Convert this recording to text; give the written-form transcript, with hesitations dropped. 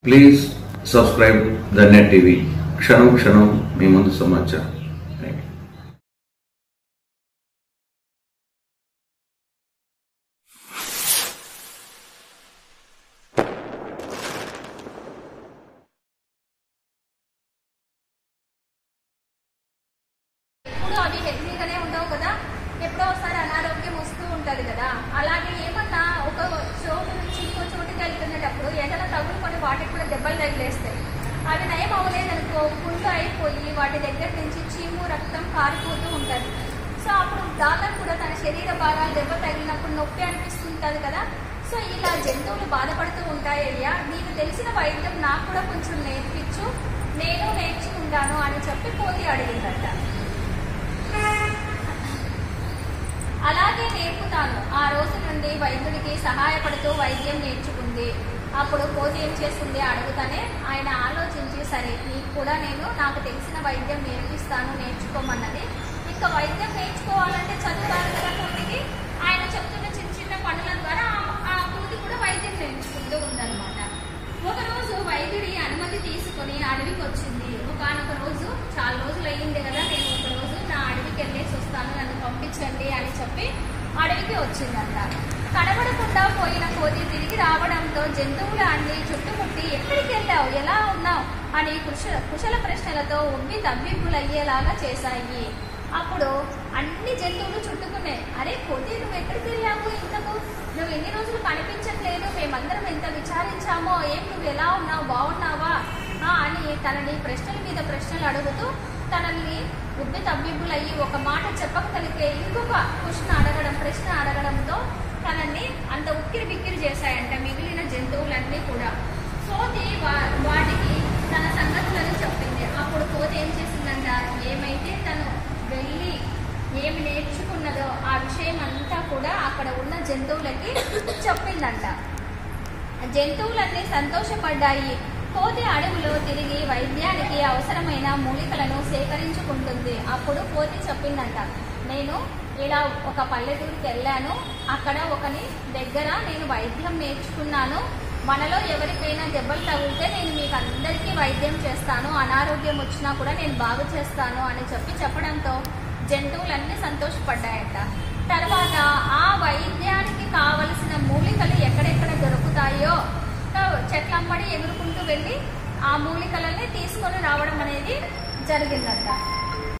Please subscribe the net TV. క్షణం క్షణం మీ ముందు సమాచారం. అవి హెల్తీగానే ఉండవు కదా, ఎప్పుడో ఒకసారి అనారోగ్యం వస్తూ ఉంటుంది కదా. అలాగే ఏమన్నా ఒక చోటు నుంచి ఇంకో చోటుకి వెళ్తున్నప్పుడు ఏదైనా తగులుకొని వాటికి కూడా దెబ్బలు తగిలేస్తాయి. అవి నయం అవ్వలేదనుకో పుండు అయిపోయి వాటి దగ్గర నుంచి చీము రక్తం కారిపోతూ ఉంటుంది. సో అప్పుడు దాదాపు కూడా తన శరీర భాగాలు దెబ్బ తగిలినప్పుడు నొప్పి అనిపిస్తుంటుంది కదా. సో ఇలా జంతువులు బాధపడుతూ ఉంటాయ్యా, నీకు తెలిసిన వైద్యం నాకు కూడా కొంచెం నేర్పించు, నేను నేర్చుకుంటాను అని చెప్పి కోతి అడిగిందట. అలాగే నేర్పుతాను. ఆ రోజు నుండి వైద్యుడికి సహాయపడుతూ వైద్యం నేర్చుకుంది. అప్పుడు కోతి ఏం చేస్తుంది అడుగుతానే ఆయన ఆలోచించి, సరే నీకు కూడా నాకు తెలిసిన వైద్యం నేర్పిస్తాను, నేర్చుకోమన్నది. ఇంకా వైద్యం నేర్చుకోవాలంటే చదువుతారు కదా కోతికి. ఆయన చెప్తున్న చిన్న చిన్న పనుల ద్వారా ఆ కోతి కూడా వైద్యం నేర్చుకుంటూ ఉందన్నమాట. ఒకరోజు వైద్యుడి అనుమతి తీసుకుని అడవికి వచ్చింది. ఒకనొక రోజు, చాలా రోజులు అయ్యింది కదా, నేను ఒక రోజు నా అడవికి వెళ్ళేసి వస్తాను, నన్ను పంపించండి అని చెప్పి అడవికి వచ్చిందంట. కనబడకుండా పోయిన కోతి తిరిగి రావడంతో జంతువులు అన్ని చుట్టుముట్టి ఎక్కడికి వెళ్ళావు, ఎలా ఉన్నావు అని కుశల ప్రశ్నలతో ఉబ్బి తబ్బిబ్బులయ్యేలాగా చేశాయి. అప్పుడు అన్ని జంతువులు చుట్టుకున్నాయి. అరే కోతి, నువ్వు ఎక్కడికి వెళ్ళావు, ఇంతకు నువ్వు ఎన్ని రోజులు కనిపించట్లేదు, మేమందరం ఎంత విచారించామో, ఏం నువ్వు ఎలా ఉన్నావు, బాగున్నావా అని తనని ప్రశ్నల మీద ప్రశ్నలు అడుగుతూ తనని ఉబ్బి తబ్బిబ్బులయ్యి ఒక మాట చెప్పగలిగే ఇంకొక ప్రశ్న అడగడంతో తనని అంత ఉక్కిరి బిక్కిరి చేశాయంట మిగిలిన జంతువులన్నీ కూడా. కోతి వాటికి తన సంగతులను చెప్పింది. అప్పుడు కోతి ఏం చేసిందంట, ఏమైతే తను వెళ్ళి ఏమి నేర్చుకున్నదో ఆ విషయం అంతా కూడా అక్కడ ఉన్న జంతువులకి చెప్పిందంట. జంతువులన్నీ సంతోషపడ్డాయి. కోతి అడవిలో తిరిగి వైద్యానికి అవసరమైన మూలికలను సేకరించుకుంటుంది. అప్పుడు కోతి చెప్పిందంట, నేను ఇలా ఒక పల్లెటూరుకి వెళ్ళాను, అక్కడ ఒకని దగ్గర నేను వైద్యం నేర్చుకున్నాను, మనలో ఎవరికైనా దెబ్బలు తగిలితే నేను మీకు అందరికీ వైద్యం చేస్తాను, అనారోగ్యం వచ్చినా కూడా నేను బాగు చేస్తాను అని చెప్పడంతో జంతువులన్నీ సంతోషపడ్డాయంట. తర్వాత ఆ వైద్యానికి కావలసిన మూలికలు ఎక్కడెక్కడ దొరుకుతాయో చెట్లంబడి ఎగురుకుంటూ వెళ్ళి ఆ మూలికలని తీసుకొని రావడం అనేది జరిగిందంట.